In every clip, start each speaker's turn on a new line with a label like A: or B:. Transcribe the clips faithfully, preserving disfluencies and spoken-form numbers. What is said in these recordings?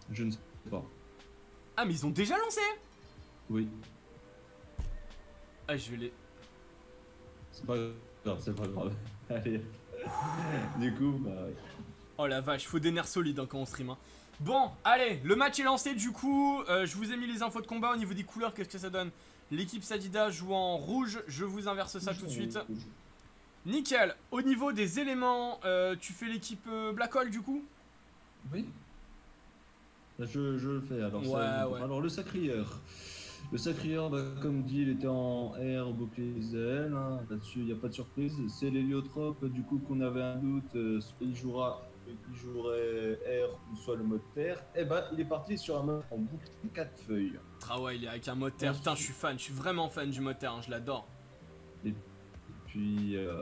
A: Je ne sais pas.
B: Ah, mais ils ont déjà lancé?
A: Oui.
B: Ah, je vais les...
A: C'est pas grave, c'est pas grave. Allez. Du coup, bah ouais.
B: Oh la vache, faut des nerfs solides hein, quand on stream. Hein. Bon, allez, le match est lancé du coup. Euh, je vous ai mis les infos de combat au niveau des couleurs. Qu'est-ce que ça donne? L'équipe Sadida joue en rouge. Je vous inverse ça tout de suite. Nickel. Au niveau des éléments, euh, tu fais l'équipe euh, Black Hole du coup?
A: Oui. Je, je le fais. Alors,
B: Ouais,
A: ça,
B: ouais.
A: alors le sacrieur. Le sacrieur, bah, comme dit, il était en air, bouclier ailes. Hein. Là-dessus, il n'y a pas de surprise. C'est l'héliotrope, du coup, qu'on avait un doute. Euh, soit il jouera, il jouerait air ou soit le mode terre. Et bah, il est parti sur un mode en bouclier quatre feuilles.
B: Ah ouais, il est avec un mode terre. Putain, je suis fan. Je suis vraiment fan du mode terre. Hein, je l'adore.
A: Et puis, euh,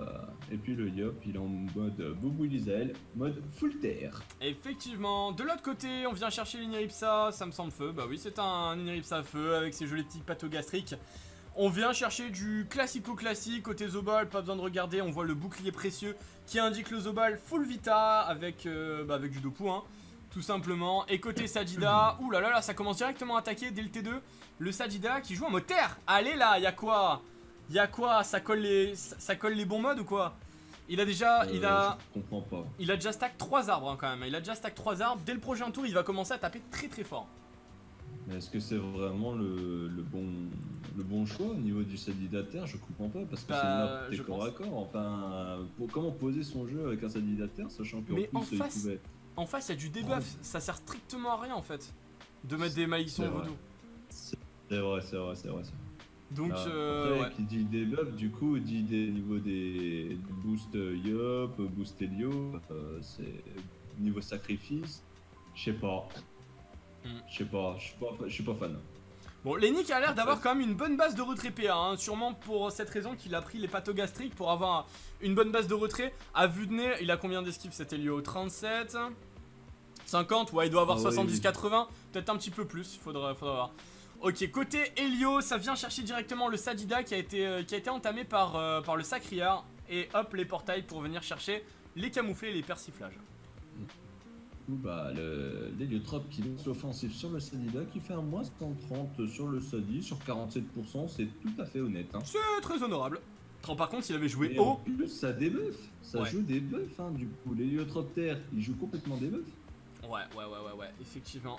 A: et puis le Yop, il est en mode Boubou Lizel, mode full terre.
B: Effectivement, de l'autre côté, on vient chercher l'Iniripsa, ça me semble feu. Bah oui, c'est un Iniripsa à feu avec ses jolis petits pâteaux gastriques. On vient chercher du classico-classique. Côté Zobal, pas besoin de regarder, on voit le bouclier précieux qui indique le Zobal full vita avec, euh, bah avec du Dopu, hein, tout simplement. Et côté Sadida, ouh là là là, ça commence directement à attaquer dès le T deux. Le Sadida qui joue en mode terre. Allez là, y'a quoi? Y'a quoi? Ça colle les, ça, ça colle les bons modes ou quoi? Il a déjà,
A: Euh,
B: il a,
A: je comprends pas.
B: il a déjà stack trois arbres hein, quand même. Il a déjà stack trois arbres. Dès le prochain tour, il va commencer à taper très très fort.
A: Mais est-ce que c'est vraiment le, le, bon, le bon choix au niveau du Sadida terre? Je comprends pas parce que
B: Bah,
A: c'est une map
B: je
A: t'es corps
B: pense.
A: à corps. Enfin, pour, comment poser son jeu avec un Sadida terre sachant qu'en
B: Mais
A: plus
B: en
A: il
B: face,
A: pouvait.
B: en face, il y a du debuff. Ça sert strictement à rien en fait de mettre des
A: C'est
B: malédictions
A: vrai.
B: vaudou.
A: C'est vrai, c'est vrai, c'est vrai.
B: Donc,
A: Ah,
B: euh,
A: après,
B: ouais.
A: qui dit debuff, du coup, dit des niveaux des boost Yop, boost Helio, euh, c'est niveau sacrifice. Je sais pas.
B: Hmm.
A: Je sais pas, je suis pas, je suis pas fan.
B: Bon, Lennick a l'air d'avoir quand même une bonne base de retrait P A, hein, sûrement pour cette raison qu'il a pris les pâteaux gastriques pour avoir une bonne base de retrait. À vue de nez, il a combien d'esquives? C'était lié au trente-sept, cinquante, ouais, il doit avoir
A: Ah
B: soixante-dix
A: oui.
B: quatre-vingts, peut-être un petit peu plus, il faudra, faudra voir. Ok, côté Helio, ça vient chercher directement le Sadida qui a été, euh, qui a été entamé par, euh, par le Sacriar. Et hop, les portails pour venir chercher les camouflés et les persiflages.
A: Du coup, bah, l'héliotrope qui lance l'offensive sur le Sadida, qui fait un moins cent trente sur le Sadi, sur quarante-sept pour cent, c'est tout à fait honnête. Hein.
B: C'est très honorable. Oh, par contre, s'il avait joué
A: Et en
B: haut...
A: plus, ça débuff, ça
B: Ouais.
A: joue des buffs. Hein, du coup, l'héliotrope terre, il joue complètement des buffs.
B: Ouais, ouais, ouais, ouais, ouais, effectivement.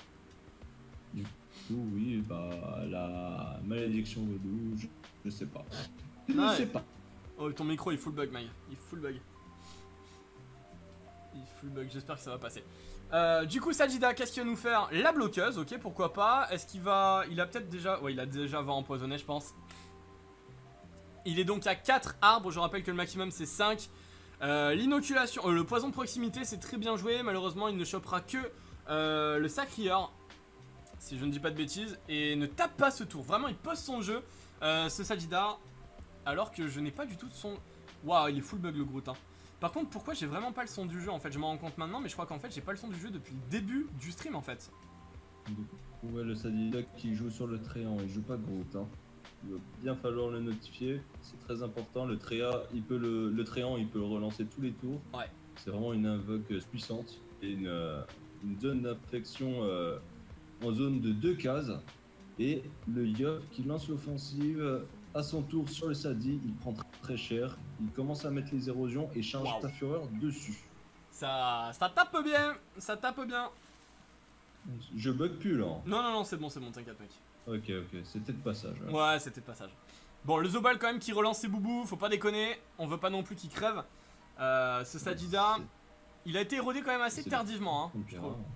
A: Du coup, oui, bah, la malédiction vaudou, je, je sais pas. Je
B: Ouais.
A: ne sais pas.
B: Oh, ton micro il full bug, Mike. Il full bug. Il full bug, j'espère que ça va passer. Euh, du coup, Sadida, qu'est-ce qu'il va nous faire? La bloqueuse, ok, pourquoi pas. Est-ce qu'il va... Il a peut-être déjà... Ouais, il a déjà va empoisonné, je pense. Il est donc à quatre arbres, je rappelle que le maximum c'est cinq. Euh, L'inoculation... Euh, le poison de proximité, c'est très bien joué. Malheureusement, il ne chopera que euh, le Sacrieur. Si je ne dis pas de bêtises. Et ne tape pas ce tour. Vraiment, il pose son jeu, euh, ce Sadida. Alors que je n'ai pas du tout de son... Waouh, il est full bug le Groot, hein. Par contre, pourquoi j'ai vraiment pas le son du jeu en fait? Je m'en rends compte maintenant, mais je crois qu'en fait j'ai pas le son du jeu depuis le début du stream en fait.
A: Du coup, ouais, le Sadida qui joue sur le Tréant, il joue pas Groot. Hein. Il va bien falloir le notifier, c'est très important. Le Tréa, il peut le, le Tréant, il peut le relancer tous les tours.
B: Ouais.
A: C'est vraiment une invoque puissante et une, euh, une zone d'infection euh, en zone de deux cases. Et le Yop qui lance l'offensive à son tour sur le Sadi, il prend très, très cher. Il commence à mettre les érosions et charge
B: Wow.
A: sa fureur dessus.
B: Ça, ça tape bien, ça tape bien.
A: Je bug plus là.
B: Non, non, non, c'est bon, c'est bon, t'inquiète mec.
A: Ok, ok, c'était le passage. Ouais,
B: Ouais, c'était le passage. Bon, le Zobal quand même qui relance ses boubous, faut pas déconner. On veut pas non plus qu'il crève. Euh, ce Sadida, il a été érodé quand même assez tardivement, hein, je trouve.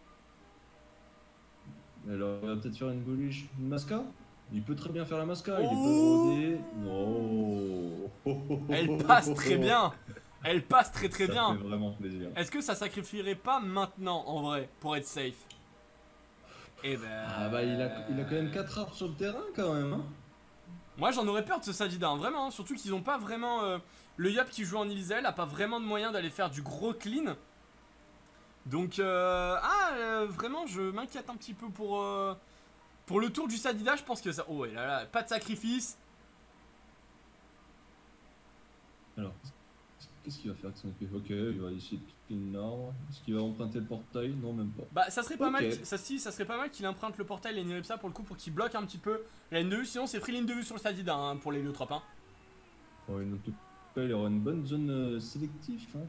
A: Alors, il va peut-être faire une bullish, une masca. Il peut très bien faire la masca, il
B: Oh,
A: est pas rodé. Non.
B: elle passe très bien. Elle passe très très
A: ça
B: bien.
A: fait vraiment plaisir.
B: Est-ce que ça sacrifierait pas maintenant en vrai pour être safe? Eh ben...
A: Ah bah il a, il a quand même quatre arbres sur le terrain quand même. Hein.
B: Moi j'en aurais peur de ce Sadida, hein, vraiment. Hein, surtout qu'ils ont pas vraiment... Euh, le Yop qui joue en Ilzel a pas vraiment de moyen d'aller faire du gros clean. Donc, euh, ah, euh, vraiment, je m'inquiète un petit peu pour, euh, pour le tour du Sadida. Je pense que ça... Oh, et là, là, pas de sacrifice.
A: Alors, Qu'est-ce qu'il va faire avec son épée? Ok, il va essayer de piquer une arbre. Est-ce qu'il va emprunter le portail? Non, même pas.
B: Bah ça serait pas
A: Ok.
B: mal, ça, si, ça serait pas mal qu'il emprunte le portail et Niripsa pour le coup pour qu'il bloque un petit peu la ligne de vue, sinon c'est free ligne de vue sur le Sadida hein, pour les Lyotrop hein.
A: Ouais, en tout cas, il aura une bonne zone euh, sélective. Hein.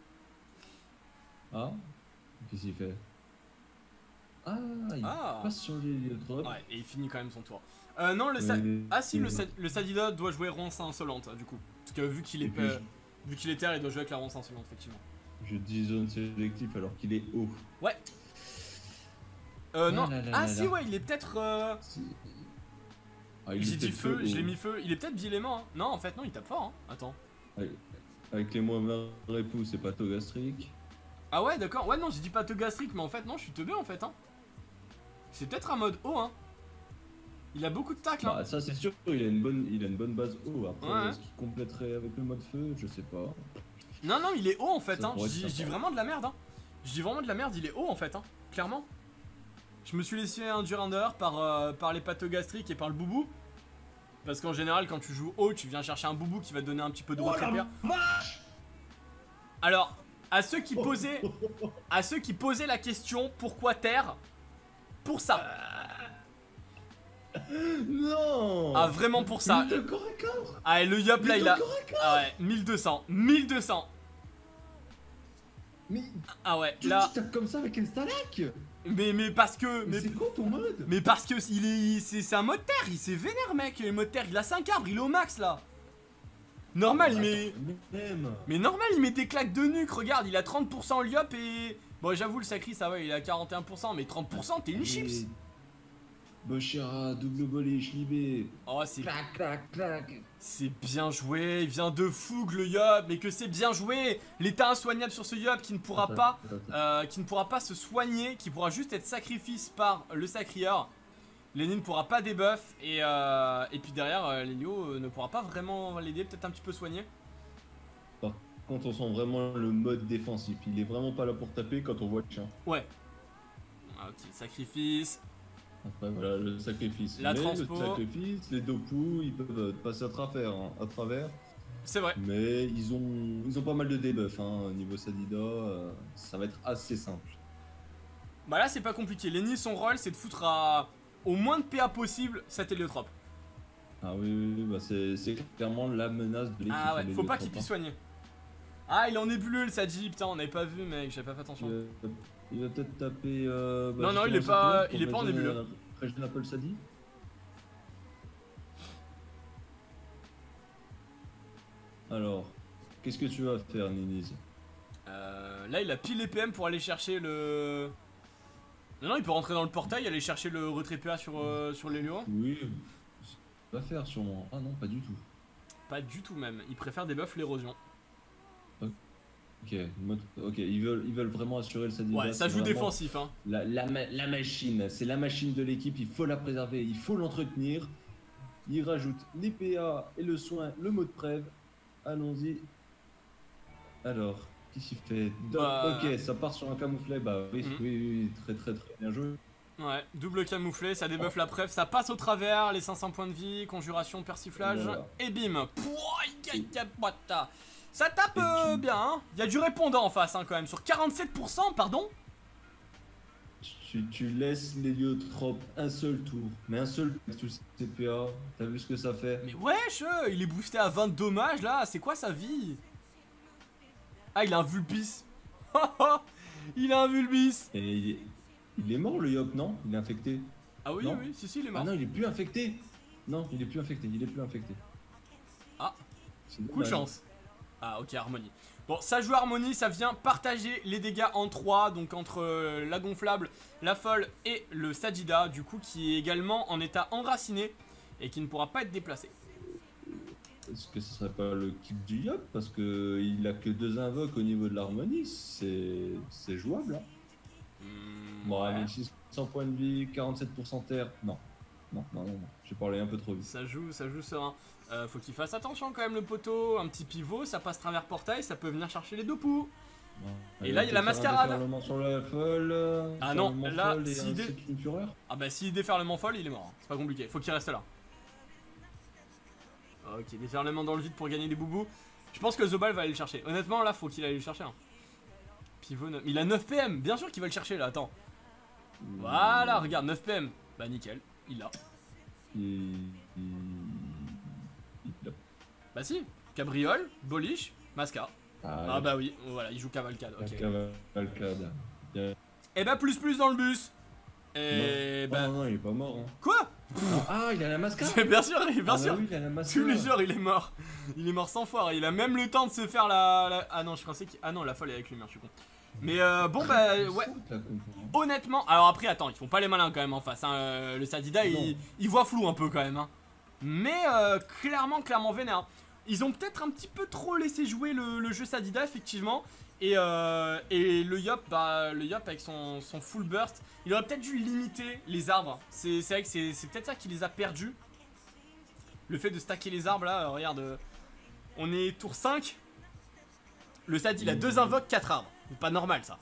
A: Ah, qu'est-ce qu'il fait? Ah, il
B: Ah.
A: passe sur les Lyotrop.
B: Ouais, et il finit quand même son tour. Euh, non, le Sa...
A: Mais-
B: Ah si, le, Sa... le Sadida doit jouer ronce insolente du coup. Parce que vu qu'il est,
A: Et puis,
B: euh, vu qu'il est terre, il doit jouer avec la ronce insolente effectivement.
A: Je dis zone sélective alors qu'il est haut.
B: Ouais. Euh,
A: Ah
B: non.
A: là là
B: ah
A: là
B: si,
A: là.
B: ouais, il est peut-être... Euh...
A: Ah, il
B: J'ai
A: est
B: dit
A: peut-être
B: feu, je l'ai
A: haut.
B: mis feu. Il est peut-être bi-élément hein. Non, en fait, non, il tape fort hein. Attends.
A: Avec, avec les mauvais répous, c'est pathogastrique.
B: Ah ouais, d'accord. Ouais, non, j'ai dit pas gastrique, mais en fait, non, je suis teubé en fait hein. C'est peut-être un mode haut hein. Il a beaucoup de tacle hein.
A: Bah, ça c'est sûr, il a une bonne, il a une bonne base haut. Après,
B: Ouais.
A: est-ce qu'il compléterait avec le mode feu? Je sais pas.
B: Non, non, il est haut en fait,
A: Ça
B: hein. Je
A: pourrait être
B: dis, je dis
A: sympa.
B: vraiment de la merde, hein. Je dis vraiment de la merde, il est haut en fait, hein. Clairement. Je me suis laissé induire en erreur par, euh, par les pathogastriques et par le boubou. Parce qu'en général, quand tu joues haut, tu viens chercher un boubou qui va te donner un petit peu de
A: Oh la
B: retraite. Alors, à ceux qui posaient, à ceux qui posaient la question pourquoi terre, pour ça.
A: Non.
B: Ah, vraiment pour ça.
A: Il est corps à corps.
B: Ah, et le yop là,
A: Il
B: il
A: est
B: a.
A: corps à corps.
B: Ah ouais, mille deux cents. mille deux cents.
A: Mais
B: Ah ouais,
A: tu
B: là.
A: tu tapes comme ça avec un Stalag?
B: Mais, mais parce que.
A: Mais
B: Mais,
A: c'est quoi ton mode?
B: mais parce que il est. C'est c'est un mode terre, il s'est vénère, mec. Le mode terre, il a cinq arbres, il est au max là. Normal, il met.
A: Attends, mais même.
B: Mais normal, il met des claques de nuque, regarde, il a trente pour cent Liop et... Bon, j'avoue, le Sacri, ça va, il a quarante et un pour cent, mais trente pour cent, t'es une chips.
A: Boshera, double volée, Libé.
B: Oh, c'est...
A: Clac, clac, clac.
B: C'est bien joué, il vient de Foug, le Yop, mais que c'est bien joué. L'état insoignable sur ce Yop qui ne pourra
A: Attends,
B: pas...
A: attends, attends.
B: euh, qui ne pourra pas se soigner, qui pourra juste être sacrifice par le Sacrieur. Lenny ne pourra pas débuff, et, euh, et puis derrière, euh, Lelio euh, ne pourra pas vraiment l'aider, peut-être un petit peu soigner.
A: Par contre, on sent vraiment le mode défensif. Il est vraiment pas là pour taper quand on voit le chien.
B: Ouais. Ah, ok, sacrifice.
A: Après, voilà, le sacrifice.
B: La
A: Mais
B: transpo.
A: le sacrifice, les Dopu, ils peuvent euh, passer à travers, hein, à travers.
B: C'est vrai.
A: Mais ils ont, ils ont pas mal de debuffs hein, au niveau Sadida. euh, ça va être assez simple.
B: Bah là c'est pas compliqué, Lenny son rôle c'est de foutre à au moins de P A possible cet héliotrope.
A: Ah oui, oui, oui, bah c'est c'est clairement la menace de l'équipe.
B: Ah ouais,
A: les
B: faut pas
A: Lyotrop,
B: qu'il puisse
A: hein.
B: soigner. Ah il est en nébuleux le Sadji, putain on avait pas vu mec, j'avais pas fait attention.
A: Il va, il va peut-être taper. Euh, bah,
B: Non, non, il est
A: justement,
B: pas-
A: cette
B: il est
A: pour
B: pas en
A: mettre,
B: nébuleux.
A: euh, Régène Apple Sadi. Alors, qu'est-ce que tu vas faire, Niniz?
B: Euh, là il a pile les P M pour aller chercher le... Non non il peut rentrer dans le portail, aller chercher le retrait P A sur, euh, sur l'hélio.
A: Oui, va faire sûrement. Ah non, pas du tout.
B: Pas du tout même, il préfère débuff l'érosion.
A: Ok, mode- ok, ils veulent, ils veulent vraiment assurer le Sadida.
B: Ouais ça
A: c'est
B: joue
A: vraiment
B: défensif hein.
A: La, la, ma- la machine, c'est la machine de l'équipe, il faut la préserver, il faut l'entretenir. Il rajoute les P A et le soin, le mot de prêve. Allons-y. Alors, qu'est-ce qu'il fait? Do-
B: Bah-
A: Ok, ça part sur un camouflet, bah oui,
B: Mhm.
A: oui, oui, oui, très très très bien joué.
B: Ouais, double camouflé, ça débuff la preuve, ça passe au travers, les cinq cents points de vie, conjuration, persiflage,
A: Voilà.
B: et bim. Pouah, il y a- boîte. Ça tape
A: Et
B: euh,
A: tu-
B: bien, hein. Il y a du répondant en face hein, quand même, sur quarante-sept pour cent, pardon.
A: Tu, tu laisses l'héliotrope un seul tour, mais un seul tour, avec tous ces P A, t'as vu ce que ça fait?
B: Mais wesh, euh, il est boosté à vingt dommages là, c'est quoi sa vie? Ah, il a un Vulpis. Il a un Vulpis.
A: Et il est, il est mort le Yop, non? Il est infecté.
B: Ah oui,
A: Non.
B: oui, si, si, il est
A: Ah
B: mort.
A: non, il est plus infecté. Non, il est plus infecté, il est plus infecté.
B: Ah.
A: C'est
B: Coup de
A: dommage.
B: chance. Ah ok, Harmonie. Bon, ça joue Harmonie, ça vient partager les dégâts en trois, donc entre euh, la gonflable, la folle et le Sajida, du coup qui est également en état enraciné et qui ne pourra pas être déplacé.
A: Est-ce que ce serait pas le kit du Yop? Parce que il a que deux invoques au niveau de l'harmonie, c'est c'est jouable. Hein.
B: Hmm,
A: Bon,
B: ouais.
A: avec six cents points de vie, quarante-sept pour cent terre. Non, non, non, non, non. J'ai parlé un peu trop vite.
B: Ça joue, ça joue serein. Euh, faut qu'il fasse attention quand même le poteau, un petit pivot, ça passe travers portail, ça peut venir chercher les deux poux.
A: Ouais.
B: Et là, il y a la
A: peut-être faire un
B: mascarade.
A: déferlement sur la folle. euh,
B: Ah
A: sur
B: non,
A: le mont
B: là,
A: folle et
B: si
A: un
B: dé-
A: cycle une fureur.
B: Ah bah s'il déferlement folle, il est mort. C'est pas compliqué, faut qu'il reste là. Ok, déferlement dans le vide pour gagner des boubous. Je pense que Zobal va aller le chercher. Honnêtement, là, faut qu'il aille le chercher. Hein. Pivot, neuf... il a neuf P M. Bien sûr qu'il va le chercher, là. Attends. Voilà, regarde, neuf P M. Bah, nickel. Il l'a.
A: Il... il... il l'a.
B: Bah, si. Cabriole, Boliche, Masca.
A: Ah,
B: Ah, bah oui. Voilà, il joue Cavalcade. Ok.
A: Cavalcade. Yeah.
B: Et bah, plus plus dans le bus. Et
A: non.
B: bah.
A: Oh, non, il est pas mort. Hein.
B: Quoi?
A: Ah, il a la mascara.
B: Bien sûr, bien
A: ah,
B: sûr.
A: bah oui, il a la mascara.
B: Tous les jours, il est mort. Il est mort cent fois. Il a même le temps de se faire la. la... Ah non, je pensais qu'il. Ah non, la folle est avec lui, je suis con. Mais euh, bon, bah ouais. Honnêtement, alors après, attends, ils font pas les malins quand même en face. Hein. Le Sadida, il, il voit flou un peu quand même. Hein. Mais euh, clairement, clairement vénère. Ils ont peut-être un petit peu trop laissé jouer le, le jeu Sadida, effectivement. Et, euh, et le Yop, bah, le Yop avec son, son full burst, il aurait peut-être dû limiter les arbres. C'est vrai que c'est peut-être ça qui les a perdus. Le fait de stacker les arbres là, euh, regarde, euh, on est tour cinq. Le Sad il a deux invoques, quatre arbres. C'est pas normal ça.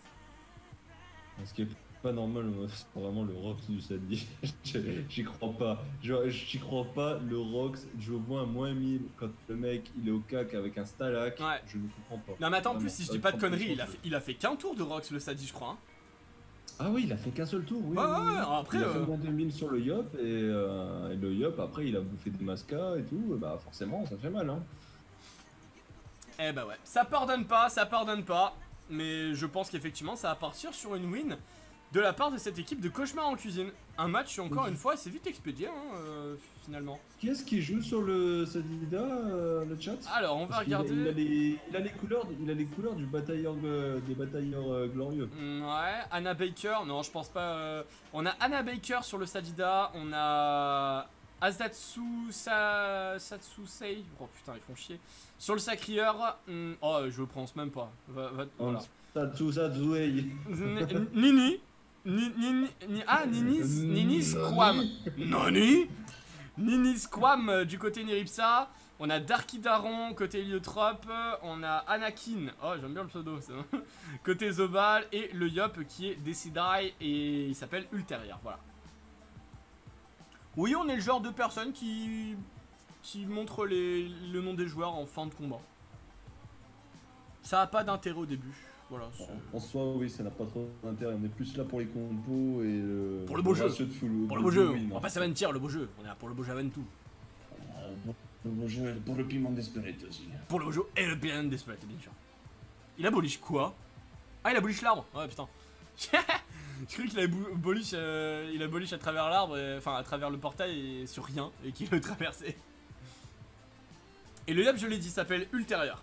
A: Ce qui est pas normal, c'est vraiment le Rox du Sadi. J'y crois pas. J'y crois pas, le Rox, je vois un moins mille quand le mec il est au cac avec un Stalak.
B: Ouais.
A: Je ne comprends pas.
B: Non mais attends, en plus, si je dis pas de conneries, il a fait, il a fait qu'un tour de Rox le Sadi, je crois. Hein.
A: Ah oui, il a fait qu'un seul tour, oui.
B: Ouais,
A: oui,
B: ouais,
A: oui.
B: après.
A: Il a
B: euh...
A: fait moins de mille sur le Yop et, euh, et le Yop, après, il a bouffé des mascas et tout. Bah, forcément, ça fait mal, hein.
B: Eh bah ouais, ça pardonne pas, ça pardonne pas. Mais je pense qu'effectivement, ça va partir sur une win de la part de cette équipe de Cauchemar en cuisine. Un match, encore une fois, c'est vite expédié, hein, euh, finalement.
A: Qui est-ce qui joue sur le Sadida, euh, le chat?
B: Alors, on va
A: Parce
B: regarder.
A: Il a, il, a les, il, a les couleurs, il a les couleurs du batailleur, euh, des batailleurs euh, glorieux.
B: Ouais, Anna Baker, non, je pense pas. Euh... On a Anna Baker sur le Sadida, on a Azatsu Sa... Satsusei. Oh putain, ils font chier. Sur le Sacrieur, hmm, oh, je le prononce même pas. Va, va, voilà.
A: Satsu Satsuei.
B: Nini. Ni, ni, ni, ah, Ninis, Nini Squam. Nani Nini Squam euh, du côté Niripsa. On a Darky Daron côté Heliotrope. On a Anakin. Oh, j'aime bien le pseudo. Côté Zobal. Et le Yop qui est Decidai. Et il s'appelle Ulterior. Voilà. Oui, on est le genre de personne qui. qui montre les, le nom des joueurs en fin de combat. Ça a pas d'intérêt au début. Voilà,
A: en soi, oui, ça n'a pas trop d'intérêt. On est plus là pour les compos et le.
B: Pour le beau jeu.
A: De full,
B: pour le beau jeu. Win, on va pas s'aventir, le beau jeu. On est là pour le beau jeu avant tout.
A: Pour le beau jeu, pour le piment d'Espérite aussi.
B: Pour le beau jeu et le piment d'Espérite, bien sûr. Il a boliche quoi? Ah, il a boliche l'arbre. Ouais, putain. Je croyais qu'il avait boliche, euh, il a boliche à travers l'arbre, enfin à travers le portail et sur rien, et qu'il le traversait. Et le Yop, je l'ai dit, s'appelle Ulterior.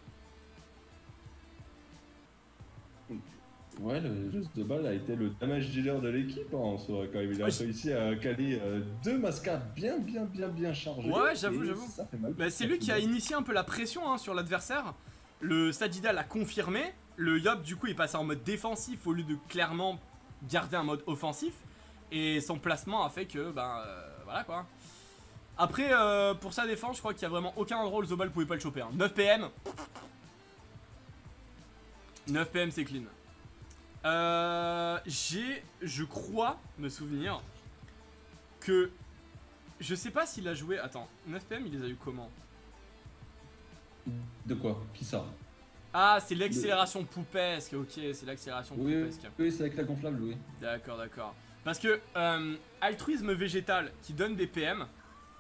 A: Ouais, le jeu de balle a été le damage dealer de l'équipe hein, en soi, quand même. Il a ouais, réussi à caler euh, deux mascas bien, bien, bien, bien chargés.
B: Ouais, j'avoue, j'avoue. Bah, c'est lui qui
A: mal.
B: a initié un peu la pression hein, sur l'adversaire. Le Sadida l'a confirmé. Le Yop, du coup, il passe en mode défensif au lieu de clairement garder un mode offensif. Et son placement a fait que, ben, euh, voilà quoi. Après, euh, pour sa défense, je crois qu'il y a vraiment aucun endroit où le Zobal pouvait pas le choper. Hein. neuf P M. neuf P M, c'est clean. Euh, j'ai, je crois me souvenir que je sais pas s'il a joué. Attends, neuf P M, il les a eu comment?
A: De quoi? Qui ça?
B: Ah, c'est l'accélération poupesque. Ok, c'est l'accélération
A: oui,
B: poupesque.
A: Oui, c'est avec la gonflable, oui.
B: D'accord, d'accord. Parce que euh, altruisme végétal qui donne des P M.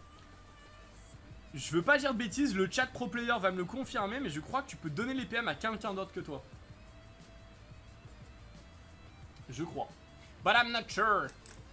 B: Je veux pas dire de bêtises, le chat pro player va me le confirmer, mais je crois que tu peux donner les P M à quelqu'un d'autre que toi. Je crois. But I'm not sure.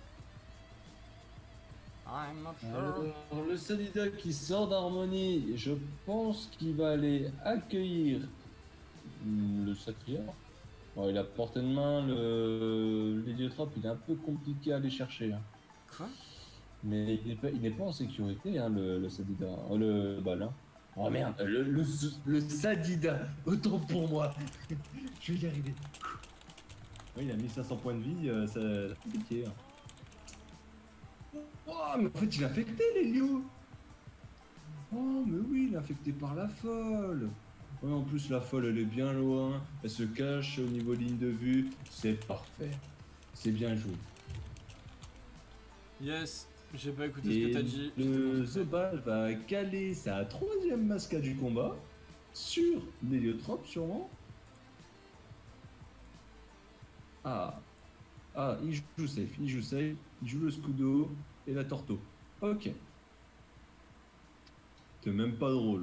B: I'm not sure.
A: Alors, le Sadida qui sort d'harmonie, je pense qu'il va aller accueillir le Sacrieur. Bon, il a portée de main, le l'héliotrope, il est un peu compliqué à aller chercher. Hein.
B: Quoi?
A: Mais il n'est pas, il n'est pas en sécurité, hein, le, le Sadida. Oh, le bal, hein. Oh merde, le, le, le Sadida, autant pour moi. Je vais y arriver. Oui, il a mis cinq cents points de vie, euh, c'est compliqué. Hein. Oh, mais en fait, il est infecté, l'Hélio. Oh, mais oui, il est infecté par la folle. Ouais, en plus, la folle, elle est bien loin. Elle se cache au niveau ligne de vue. C'est parfait. C'est bien joué.
B: Yes, j'ai pas écouté
A: Et
B: ce que t'as dit.
A: Le Zobal va caler sa troisième masca du combat. Sur l'héliotrope, sûrement. Ah. Ah, il joue safe, il joue safe, il joue le scudo et la torto. Ok. C'est même pas drôle.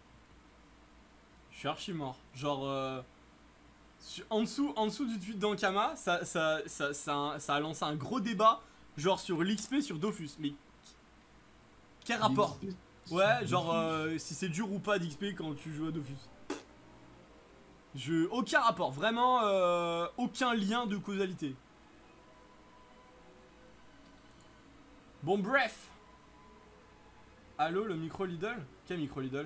B: Je suis archi mort. Genre, euh, sur- en, dessous, en dessous du tweet d'Ankama, ça, ça, ça, ça, ça a lancé un gros débat, genre sur l'X P sur Dofus. Mais quel rapport? Ouais, genre euh, si c'est dur ou pas d'X P quand tu joues à Dofus. Je... Aucun rapport, vraiment euh, aucun lien de causalité. Bon, bref. Allô, le micro Lidl? Quel micro Lidl?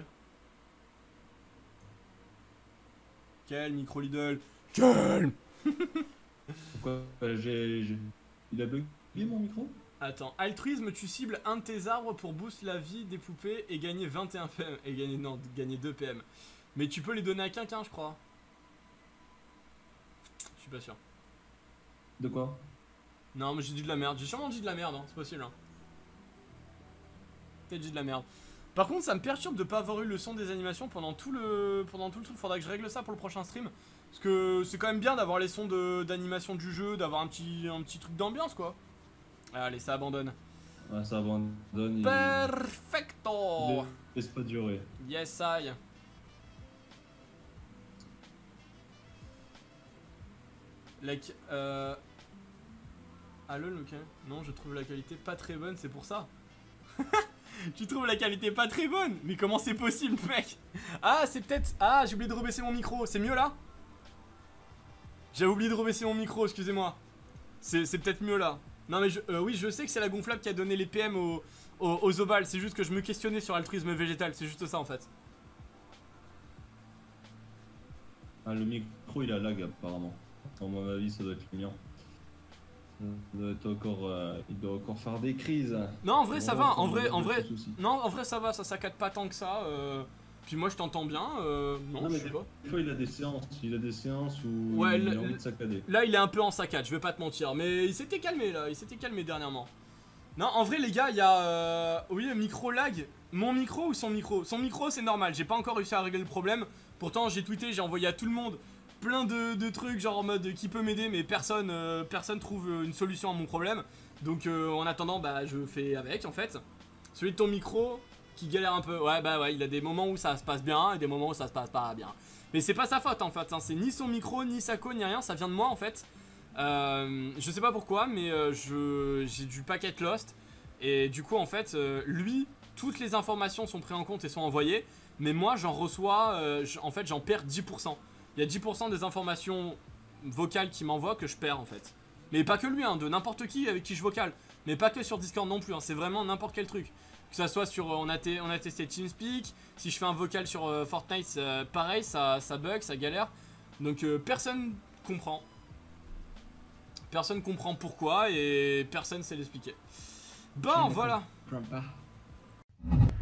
B: Quel micro Lidl? Quel?
A: Pourquoi j'ai, j'ai- Il a bugué mon micro?
B: Attends, altruisme, tu cibles un de tes arbres pour booster la vie des poupées et gagner vingt et un P M. Et gagner, non, gagner deux P M. Mais tu peux les donner à quelqu'un, je crois. Je suis pas sûr.
A: De quoi?
B: Non, mais j'ai dit de la merde. J'ai sûrement dit de la merde, hein. C'est possible. Hein. Peut-être dit de la merde. Par contre, ça me perturbe de pas avoir eu le son des animations pendant tout le pendant tout le truc. Faudra que je règle ça pour le prochain stream. Parce que c'est quand même bien d'avoir les sons d'animation du jeu, d'avoir un petit, un petit truc d'ambiance, quoi. Allez, ça abandonne.
A: Ouais, ça abandonne. Il...
B: Perfecto.
A: Laisse pas durer.
B: Yes, I. Like, euh... Allô, Lucas? Non, je trouve la qualité pas très bonne, c'est pour ça. Tu trouves la qualité pas très bonne? Mais comment c'est possible, mec? Ah, c'est peut-être... Ah, j'ai oublié de rebaisser mon micro. C'est mieux, là? J'avais oublié de rebaisser mon micro, excusez-moi. C'est peut-être mieux, là. Non, mais je, euh, oui, je sais que c'est la gonflable qui a donné les P M aux, aux, aux Zobal. C'est juste que je me questionnais sur altruisme végétal. C'est juste ça, en fait.
A: Ah, le micro, il a lag, apparemment. À mon avis, ça doit être le mien. Ça doit être encore, euh, il doit encore faire des crises.
B: Non, en vrai, ça va. En vrai, en vrai,
A: soucis.
B: non, en vrai, ça va. Ça saccade pas tant que ça. Euh... Puis moi, je t'entends bien. Euh... Non,
A: Non,
B: je
A: mais
B: sais
A: des
B: pas.
A: fois, il a des séances. Il a des séances où
B: Ouais,
A: il
B: le-
A: a envie
B: le-
A: de saccader.
B: Là, il est un peu en saccade. Je vais pas te mentir, mais il s'était calmé là. Il s'était calmé dernièrement. Non, en vrai, les gars, il y a, euh... oui, le micro lag. Mon micro ou son micro? Son micro, c'est normal. J'ai pas encore réussi à régler le problème. Pourtant, j'ai tweeté, j'ai envoyé à tout le monde plein de, de trucs, genre en mode qui peut m'aider, mais personne, euh, personne trouve euh, une solution à mon problème. Donc, euh, en attendant, bah, je fais avec en fait. Celui de ton micro qui galère un peu. Ouais, bah, ouais, il a des moments où ça se passe bien et des moments où ça se passe pas bien. Mais c'est pas sa faute en fait. Hein. C'est ni son micro, ni sa co, ni rien. Ça vient de moi en fait. Euh, je sais pas pourquoi, mais euh, je j'ai du packet lost. Et du coup, en fait, euh, lui, toutes les informations sont prises en compte et sont envoyées. Mais moi, j'en reçois, euh, j- en fait, j'en perds dix pour cent. Il y a dix pour cent des informations vocales qu'il m'envoie que je perds en fait. Mais pas que lui, hein, de n'importe qui avec qui je vocale. Mais pas que sur Discord non plus, hein, c'est vraiment n'importe quel truc. Que ça soit sur, on a, te- on a testé TeamSpeak, si je fais un vocal sur euh, Fortnite, euh, pareil, ça, ça bug, ça galère. Donc euh, personne comprend. Personne comprend pourquoi et personne sait l'expliquer. Bon, voilà.
A: Je comprends pas.